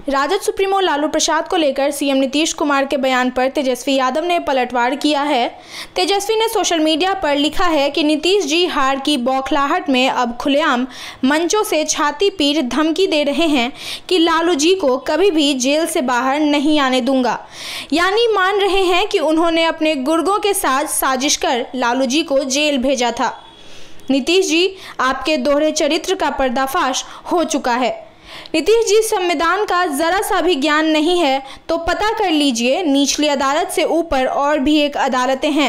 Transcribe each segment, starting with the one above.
Rajad supremo Lalu प्रसाद को लेकर CM Nitish Kumar के बयान पर तेजस्वी यादव ने पलटवार किया है। तेजस्वी ने सोशल मीडिया पर लिखा है कि नीतीश जी हार की बौखलाहट में अब खुलेआम मंचों से छाती पीट धमकी दे रहे हैं कि लालू जी को कभी भी जेल से बाहर नहीं आने दूंगा। यानी मान रहे हैं कि उन्होंने अपने गुर्गों के साथ साजिश कर लालू जी को जेल भेजा था। नीतीश जी, आपके दोहरे चरित्र का पर्दाफाश हो चुका है। नीतीश जी, संविधान का जरा सा भी ज्ञान नहीं है तो पता कर लीजिए, निचली अदालत से ऊपर और भी एक अदालतें हैं।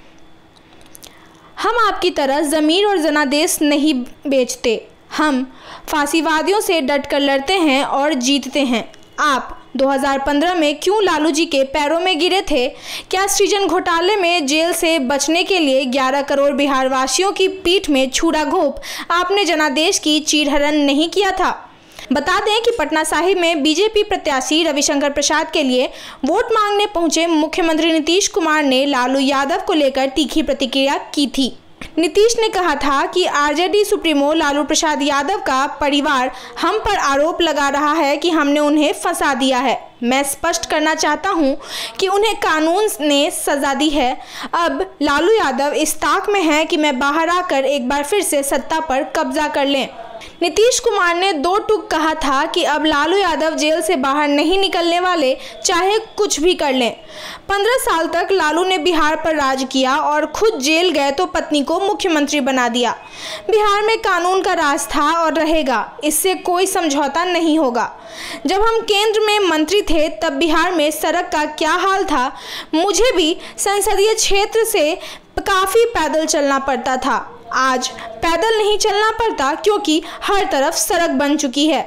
हम आपकी तरह ज़मीर और जनादेश नहीं बेचते, हम फांसीवादियों से डटकर लड़ते हैं और जीतते हैं। आप 2015 में क्यों लालू जी के पैरों में गिरे थे? क्या सृजन घोटाले में जेल से बचने के लिए 11 करोड़ बिहार वासियों की पीठ में छुरा घोंप आपने जनादेश की चीरहरण नहीं किया था? बता दें कि पटना साहिब में बीजेपी प्रत्याशी रविशंकर प्रसाद के लिए वोट मांगने पहुंचे मुख्यमंत्री नीतीश कुमार ने लालू यादव को लेकर तीखी प्रतिक्रिया की थी। नीतीश ने कहा था कि आरजेडी सुप्रीमो लालू प्रसाद यादव का परिवार हम पर आरोप लगा रहा है कि हमने उन्हें फंसा दिया है। मैं स्पष्ट करना चाहता हूं कि उन्हें कानून ने सजा दी है। अब लालू यादव इस ताक में हैं कि मैं बाहर आकर एक बार फिर से सत्ता पर कब्जा कर लें। नीतीश कुमार ने दो टूक कहा था कि अब लालू यादव जेल से बाहर नहीं निकलने वाले, चाहे कुछ भी कर लें। 15 साल तक लालू ने बिहार पर राज किया और खुद जेल गए तो पत्नी को मुख्यमंत्री बना दिया। बिहार में कानून का राज था और रहेगा, इससे कोई समझौता नहीं होगा। जब हम केंद्र में मंत्री थे तब बिहार में सड़क का क्या हाल था। मुझे भी संसदीय क्षेत्र से काफ़ी पैदल चलना पड़ता था। आज पैदल नहीं चलना पड़ता क्योंकि हर तरफ सड़क बन चुकी है।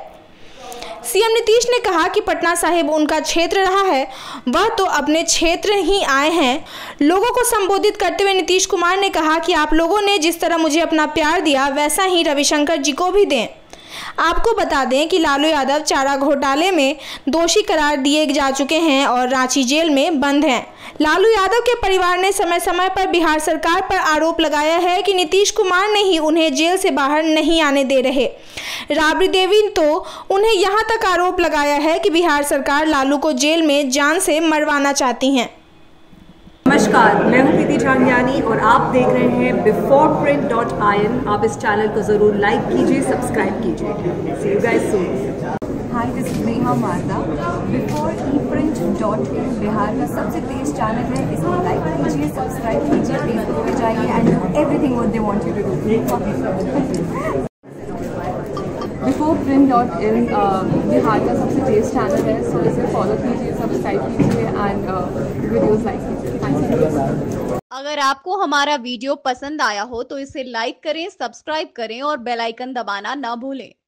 सीएम नीतीश ने कहा कि पटना साहिब उनका क्षेत्र रहा है, वह तो अपने क्षेत्र ही आए हैं। लोगों को संबोधित करते हुए नीतीश कुमार ने कहा कि आप लोगों ने जिस तरह मुझे अपना प्यार दिया वैसा ही रविशंकर जी को भी दें। आपको बता दें कि लालू यादव चारा घोटाले में दोषी करार दिए जा चुके हैं और रांची जेल में बंद हैं। लालू यादव के परिवार ने समय समय पर बिहार सरकार पर आरोप लगाया है कि नीतीश कुमार ने ही उन्हें जेल से बाहर नहीं आने दे रहे। राबड़ी देवी तो उन्हें यहां तक आरोप लगाया है कि बिहार सरकार लालू को जेल में जान से मरवाना चाहती हैं। नमस्कार, मैं हूं प्रीति झांगियानी और आप देख रहे हैं beforeprint.in। आप इस चैनल को ज़रूर लाइक कीजिए, सब्सक्राइब कीजिए। See you guys soon। Hi, this is Neha Marda. beforeprint.in Bihar का सबसे तेज चैनल है, इसको लाइक कीजिए, सब्सक्राइब कीजिए, फेसबुक पे जाइए and everything what they want you to do. beforeprint.in Bihar का सबसे तेज चैनल है, सो इसे फॉलो कीजिए, सब्सक्राइब कीजिए एंड वीडियोस लाइक कीजिए। Thank you. अगर आपको हमारा वीडियो पसंद आया हो तो इसे लाइक करें, सब्सक्राइब करें और बेल आइकन दबाना ना भूलें।